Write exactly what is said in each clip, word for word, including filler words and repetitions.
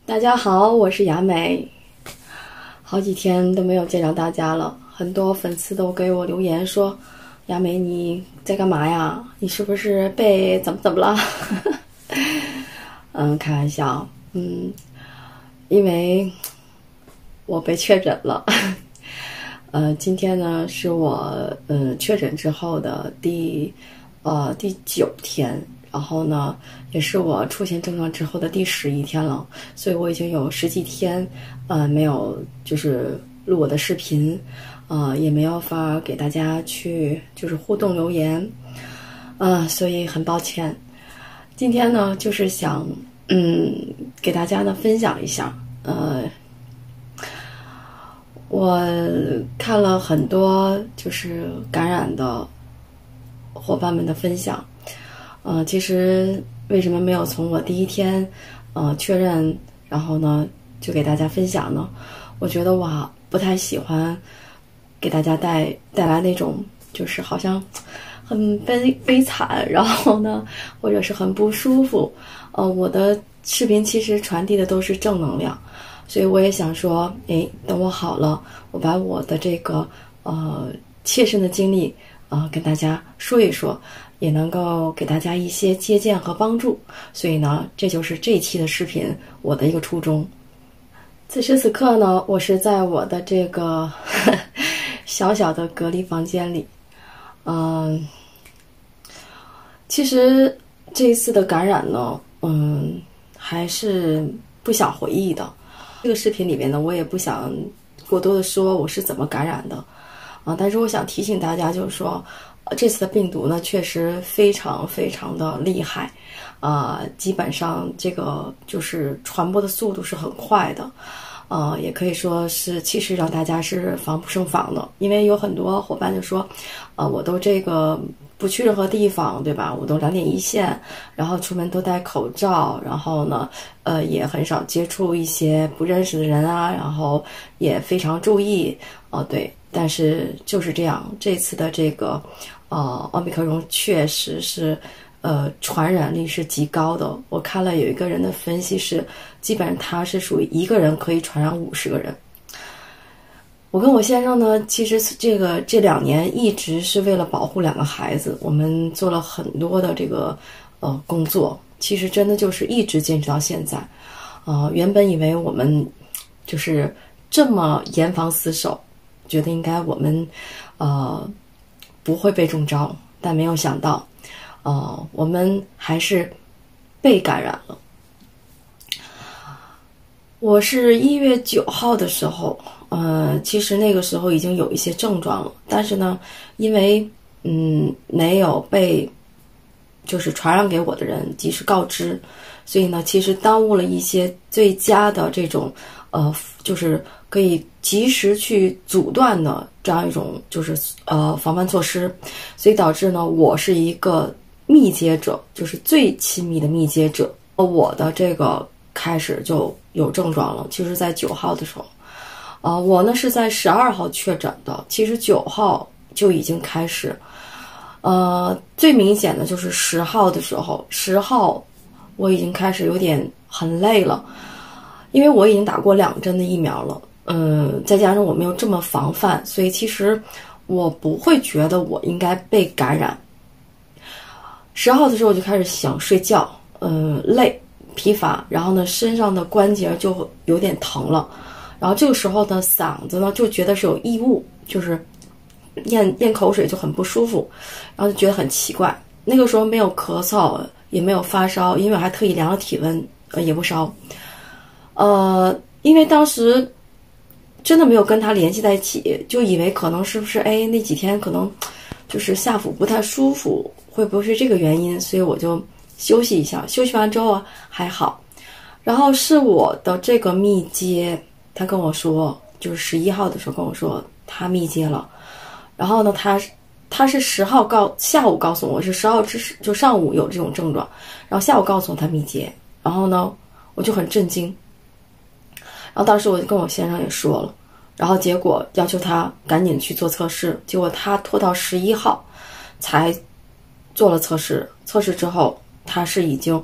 大家好，我是雅美，好几天都没有见着大家了，很多粉丝都给我留言说，雅美你在干嘛呀？你是不是被怎么怎么了？嗯，开玩笑，嗯，因为我被确诊了。呃，今天呢是我嗯确诊之后的第呃第九天。然后呢，也是我出现症状之后的第十一天了，所以我已经有十几天，呃，没有就是录我的视频，呃，也没有法给大家去就是互动留言，啊、呃，所以很抱歉。今天呢，就是想嗯给大家呢分享一下，呃，我看了很多就是感染的伙伴们的分享。呃，其实为什么没有从我第一天，呃，确认，然后呢，就给大家分享呢？我觉得我不太喜欢给大家带带来那种就是好像很悲悲惨，然后呢，或者是很不舒服。呃，我的视频其实传递的都是正能量，所以我也想说，哎，等我好了，我把我的这个呃切身的经历，呃，跟大家说一说。也能够给大家一些借鉴和帮助，所以呢，这就是这一期的视频我的一个初衷。此时此刻呢，我是在我的这个呵呵小小的隔离房间里。嗯，其实这一次的感染呢，嗯，还是不想回忆的。这个视频里面呢，我也不想过多的说我是怎么感染的啊，但是我想提醒大家，就是说。这次的病毒呢，确实非常非常的厉害，啊、呃，基本上这个就是传播的速度是很快的，呃，也可以说是其实让大家是防不胜防的，因为有很多伙伴就说，呃，我都这个不去任何地方，对吧？我都两点一线，然后出门都戴口罩，然后呢，呃，也很少接触一些不认识的人啊，然后也非常注意，哦、呃，对。但是就是这样，这次的这个，呃，奥密克戎确实是，呃，传染力是极高的。我看了有一个人的分析是，基本上他是属于一个人可以传染五十个人。我跟我先生呢，其实这个这两年一直是为了保护两个孩子，我们做了很多的这个呃工作。其实真的就是一直坚持到现在。呃，原本以为我们就是这么严防死守。觉得应该我们，呃，不会被中招，但没有想到，呃，我们还是被感染了。我是一月九号的时候，呃，其实那个时候已经有一些症状了，但是呢，因为嗯没有被就是传染给我的人及时告知，所以呢，其实耽误了一些最佳的这种呃，就是可以及时去阻断的这样一种就是呃防范措施，所以导致呢，我是一个密接者，就是最亲密的密接者。我的这个开始就有症状了，其实在九号的时候，呃，我呢是在十二号确诊的，其实九号就已经开始。呃，最明显的就是十号的时候，十号我已经开始有点很累了，因为我已经打过两针的疫苗了，嗯，再加上我没有这么防范，所以其实我不会觉得我应该被感染。十号的时候我就开始想睡觉，嗯，累、疲乏，然后呢，身上的关节就有点疼了，然后这个时候呢，嗓子呢就觉得是有异物，就是咽咽口水就很不舒服，然后就觉得很奇怪。那个时候没有咳嗽，也没有发烧，因为我还特意量了体温，呃，也不烧。呃，因为当时真的没有跟他联系在一起，就以为可能是不是哎那几天可能就是下腹不太舒服，会不会是这个原因？所以我就休息一下，休息完之后啊还好。然后是我的这个密接，他跟我说，就是十一号的时候跟我说他密接了。然后呢，他他是十号告下午告诉我，是十号之就上午有这种症状，然后下午告诉我他密接，然后呢我就很震惊。然后当时我就跟我先生也说了，然后结果要求他赶紧去做测试，结果他拖到十一号才做了测试，测试之后他是已经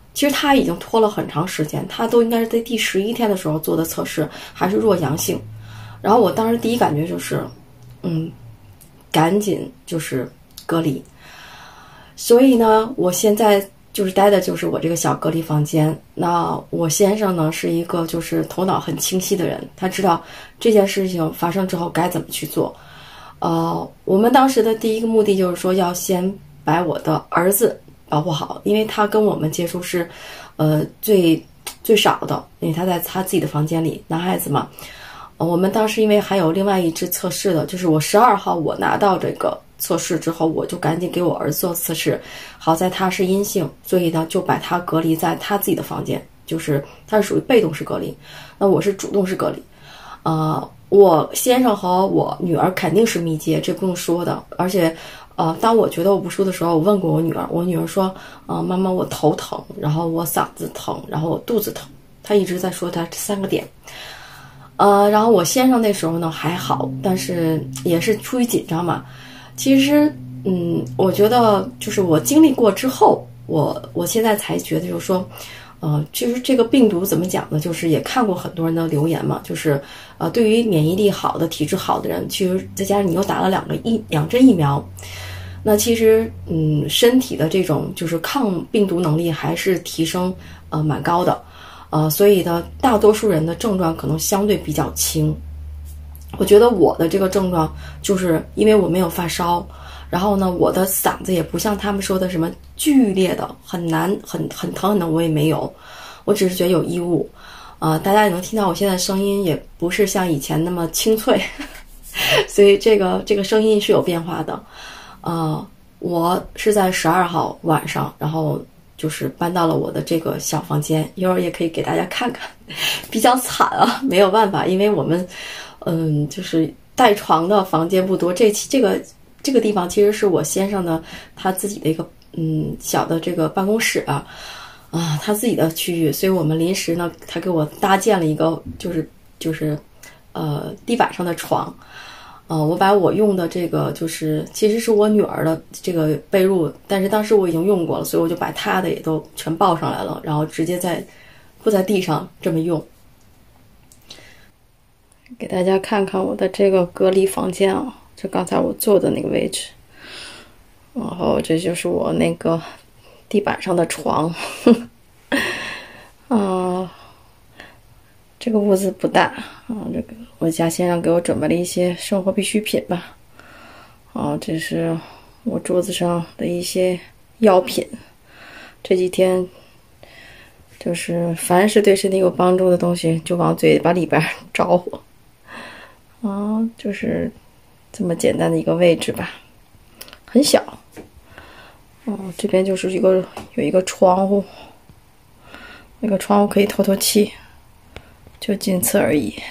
其实他已经拖了很长时间，他都应该是在第十一天的时候做的测试，还是弱阳性。然后我当时第一感觉就是，嗯，赶紧就是隔离。所以呢，我现在就是待的就是我这个小隔离房间。那我先生呢是一个就是头脑很清晰的人，他知道这件事情发生之后该怎么去做。呃，我们当时的第一个目的就是说要先把我的儿子保护好，因为他跟我们接触是，呃，最最少的，因为他在他自己的房间里，男孩子嘛。呃，我们当时因为还有另外一支测试的，就是我十二号我拿到这个测试之后，我就赶紧给我儿子做测试，好在他是阴性，所以呢就把他隔离在他自己的房间，就是他是属于被动式隔离，那我是主动式隔离。呃，我先生和我女儿肯定是密接，这不用说的。而且，呃，当我觉得我不舒服的时候，我问过我女儿，我女儿说，呃，妈妈，我头疼，然后我嗓子疼，然后我肚子疼，她一直在说她这三个点。呃，然后我先生那时候呢还好，但是也是出于紧张嘛。其实，嗯，我觉得就是我经历过之后，我我现在才觉得就是说。呃，其实这个病毒怎么讲呢？就是也看过很多人的留言嘛，就是呃，对于免疫力好的、体质好的人，其实再加上你又打了两个疫两针疫苗，那其实嗯，身体的这种就是抗病毒能力还是提升呃蛮高的，呃，所以呢，大多数人的症状可能相对比较轻。我觉得我的这个症状就是因为我没有发烧。然后呢，我的嗓子也不像他们说的什么剧烈的、很难、很很疼很疼，我也没有，我只是觉得有异物，啊、呃，大家也能听到我现在声音也不是像以前那么清脆，所以这个这个声音是有变化的，呃，我是在十二号晚上，然后就是搬到了我的这个小房间，一会儿也可以给大家看看，比较惨啊，没有办法，因为我们嗯，就是带床的房间不多，这期这个。这个地方其实是我先生的他自己的一个嗯小的这个办公室啊，啊他自己的区域，所以我们临时呢，他给我搭建了一个就是就是呃地板上的床，呃我把我用的这个就是其实是我女儿的这个被褥，但是当时我已经用过了，所以我就把她的也都全抱上来了，然后直接在铺在地上这么用。给大家看看我的这个隔离房间啊。就刚才我坐的那个位置，然后这就是我那个地板上的床，啊，这个屋子不大啊，这个我家先生给我准备了一些生活必需品吧，啊，这是我桌子上的一些药品，这几天就是凡是对身体有帮助的东西就往嘴巴里边招呼，啊，就是。这么简单的一个位置吧，很小。哦，这边就是一个有一个窗户，那个窗户可以透透气，就仅此而已。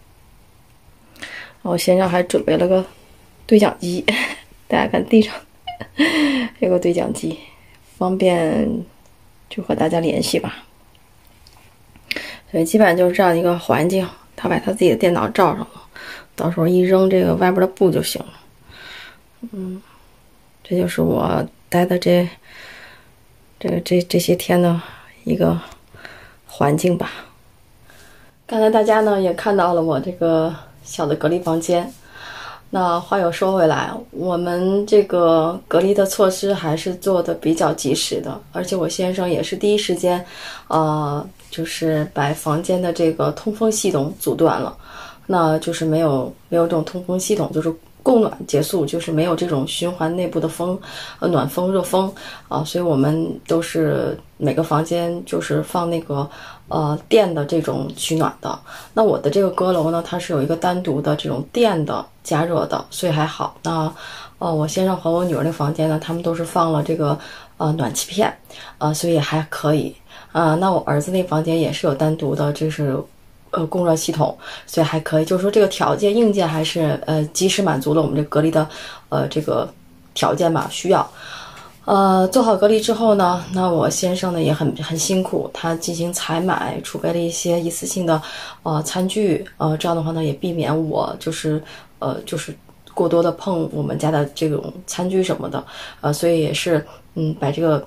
我先生还准备了个对讲机，大家看地上有个对讲机，方便就和大家联系吧。所以基本上就是这样一个环境，他把他自己的电脑罩上了。到时候一扔这个外边的布就行了。嗯，这就是我待的这这个这这些天的一个环境吧。刚才大家呢也看到了我这个小的隔离房间。那话又说回来，我们这个隔离的措施还是做的比较及时的，而且我先生也是第一时间，呃，就是把房间的这个通风系统阻断了。那就是没有没有这种通风系统，就是供暖结束，就是没有这种循环内部的风，呃，暖风、热风啊，所以我们都是每个房间就是放那个呃电的这种取暖的。那我的这个阁楼呢，它是有一个单独的这种电的加热的，所以还好。那呃，我先生和我女儿那房间呢，他们都是放了这个呃暖气片，啊、呃，所以还可以啊、呃。那我儿子那房间也是有单独的，就是。呃，供热系统，所以还可以，就是说这个条件硬件还是呃及时满足了我们这隔离的呃这个条件吧，需要。呃，做好隔离之后呢，那我先生呢也很很辛苦，他进行采买，储备了一些一次性的呃餐具，呃这样的话呢也避免我就是呃就是过多的碰我们家的这种餐具什么的，呃所以也是嗯把这个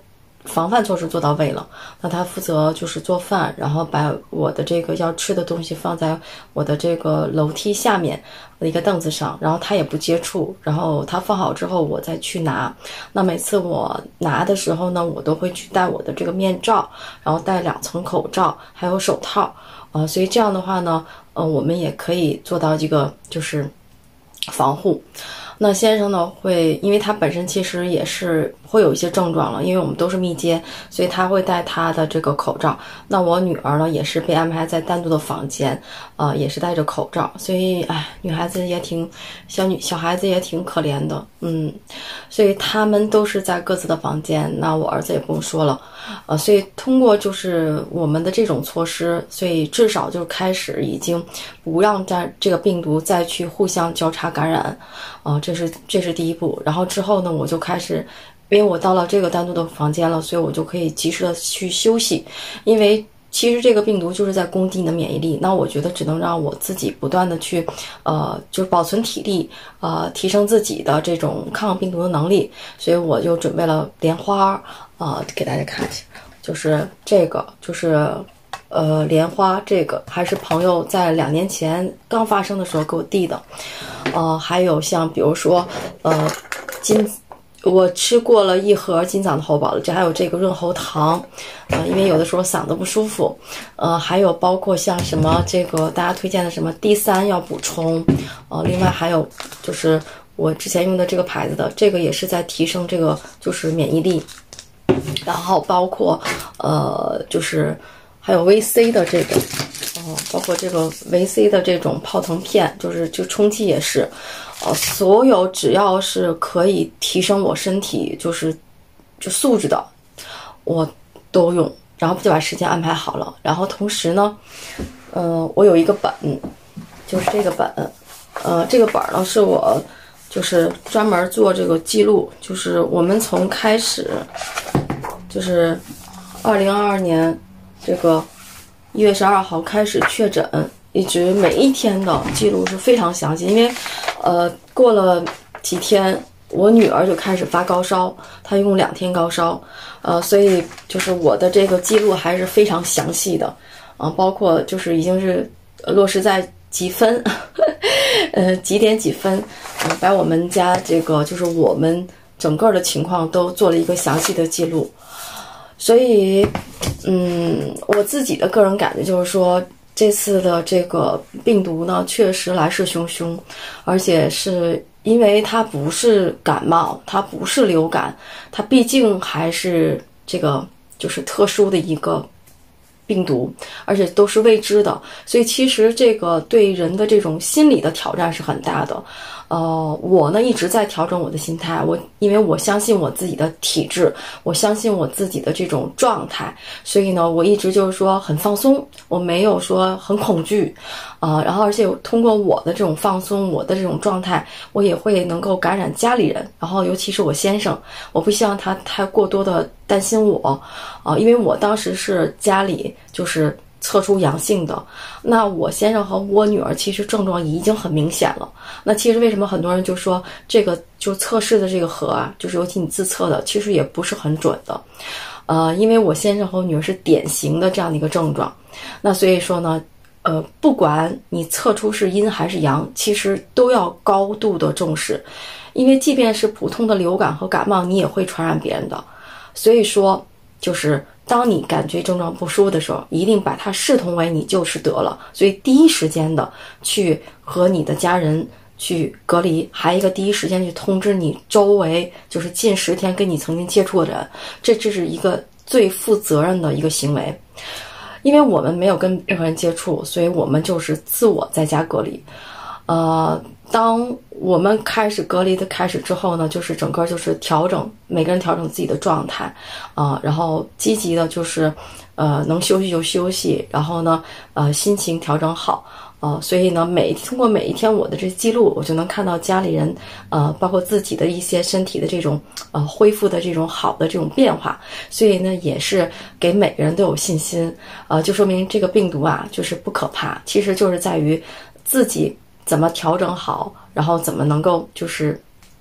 防范措施做到位了，那他负责就是做饭，然后把我的这个要吃的东西放在我的这个楼梯下面的一个凳子上，然后他也不接触，然后他放好之后我再去拿。那每次我拿的时候呢，我都会去戴我的这个面罩，然后戴两层口罩，还有手套，呃，所以这样的话呢，呃，我们也可以做到这个就是防护。那先生呢会，因为他本身其实也是会有一些症状了，因为我们都是密接，所以他会戴他的这个口罩。那我女儿呢也是被安排在单独的房间，呃，也是戴着口罩。所以，哎，女孩子也挺小女小孩子也挺可怜的，嗯，所以他们都是在各自的房间。那我儿子也不用说了，呃，所以通过就是我们的这种措施，所以至少就开始已经不让在这个病毒再去互相交叉感染。呃，这是这是第一步。然后之后呢，我就开始，因为我到了这个单独的房间了，所以我就可以及时的去休息。因为其实这个病毒就是在攻击你的免疫力，那我觉得只能让我自己不断的去，呃，就是保存体力，呃，提升自己的这种抗病毒的能力。所以我就准备了莲花，呃，给大家看一下，就是这个，就是呃莲花，这个还是朋友在两年前刚发生的时候给我递的。呃，还有像比如说，呃，金，我吃过了一盒金嗓子喉宝了，这还有这个润喉糖，呃，因为有的时候嗓子不舒服，呃，还有包括像什么这个大家推荐的什么 D 三要补充，呃，另外还有就是我之前用的这个牌子的，这个也是在提升这个就是免疫力，然后包括呃就是还有 V C 的这个。哦，包括这个维 C 的这种泡腾片，就是就充气也是，呃，所有只要是可以提升我身体就是就素质的，我都用，然后就把时间安排好了。然后同时呢，呃，我有一个本，就是这个本，呃，这个本呢是我就是专门做这个记录，就是我们从开始就是二零二二年这个。一月十二号开始确诊，一直每一天的记录是非常详细。因为，呃，过了几天，我女儿就开始发高烧，她用两天高烧，呃，所以就是我的这个记录还是非常详细的，啊、呃，包括就是已经是落实在几分，呃，几点几分，呃，把我们家这个就是我们整个的情况都做了一个详细的记录。所以，嗯，我自己的个人感觉就是说，这次的这个病毒呢，确实来势汹汹，而且是因为它不是感冒，它不是流感，它毕竟还是这个就是特殊的一个病毒，而且都是未知的，所以其实这个对人的这种心理的挑战是很大的。呃，我呢一直在调整我的心态，我因为我相信我自己的体质，我相信我自己的这种状态，所以呢，我一直就是说很放松，我没有说很恐惧，呃，然后而且通过我的这种放松，我的这种状态，我也会能够感染家里人，然后尤其是我先生，我不希望他太过多的担心我，啊、呃，因为我当时是家里就是测出阳性的，那我先生和我女儿其实症状已经很明显了。那其实为什么很多人就说这个就测试的这个盒啊，就是尤其你自测的，其实也不是很准的。呃，因为我先生和我女儿是典型的这样的一个症状，那所以说呢，呃，不管你测出是阴还是阳，其实都要高度的重视，因为即便是普通的流感和感冒，你也会传染别人的。所以说，就是当你感觉症状不舒服的时候，一定把它视同为你就是得了，所以第一时间的去和你的家人去隔离，还一个第一时间去通知你周围就是近十天跟你曾经接触的人，这这是一个最负责任的一个行为。因为我们没有跟任何人接触，所以我们就是自我在家隔离。呃，当我们开始隔离的开始之后呢，就是整个就是调整，每个人调整自己的状态，啊、呃，然后积极的就是，呃，能休息就休息，然后呢，呃，心情调整好，呃，所以呢，每通过每一天我的这记录，我就能看到家里人，呃，包括自己的一些身体的这种，呃，恢复的这种好的这种变化，所以呢，也是给每个人都有信心，呃，就说明这个病毒啊，就是不可怕，其实就是在于自己怎么调整好，然后怎么能够就是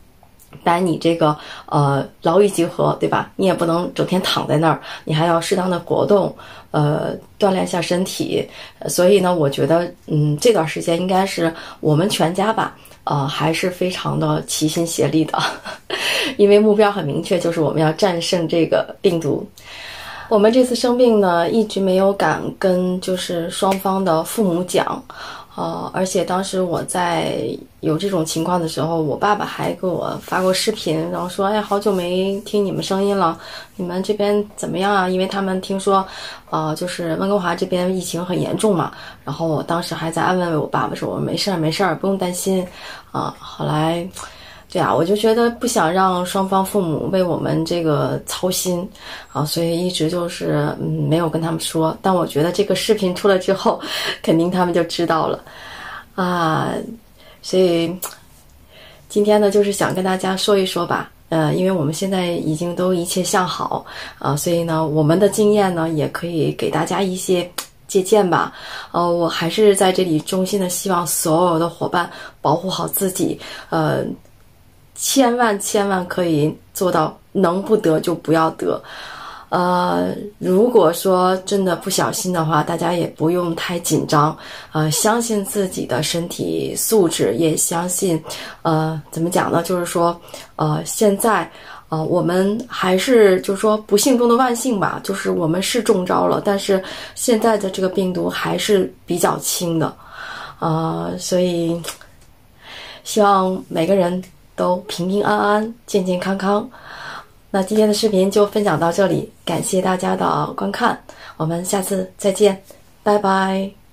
不然你这个呃劳逸结合，对吧？你也不能整天躺在那儿，你还要适当的活动，呃，锻炼一下身体。所以呢，我觉得，嗯，这段时间应该是我们全家吧，呃，还是非常的齐心协力的，因为目标很明确，就是我们要战胜这个病毒。我们这次生病呢，一直没有敢跟就是双方的父母讲。呃，而且当时我在有这种情况的时候，我爸爸还给我发过视频，然后说：“哎，好久没听你们声音了，你们这边怎么样啊？”因为他们听说，呃，就是温哥华这边疫情很严重嘛。然后我当时还在安慰我爸爸说：“我没事儿，没事儿，不用担心。”啊，后来，对啊，我就觉得不想让双方父母为我们这个操心啊，所以一直就是嗯没有跟他们说。但我觉得这个视频出来之后，肯定他们就知道了啊。所以今天呢，就是想跟大家说一说吧。呃，因为我们现在已经都一切向好啊，所以呢，我们的经验呢，也可以给大家一些借鉴吧。呃，我还是在这里衷心的希望所有的伙伴保护好自己，呃。千万千万可以做到能不得就不要得。呃，如果说真的不小心的话，大家也不用太紧张，呃，相信自己的身体素质，也相信，呃，怎么讲呢？就是说，呃，现在，呃，我们还是就是说不幸中的万幸吧，就是我们是中招了，但是现在的这个病毒还是比较轻的，呃，所以希望每个人都平平安安、健健康康。那今天的视频就分享到这里，感谢大家的观看，我们下次再见，拜拜。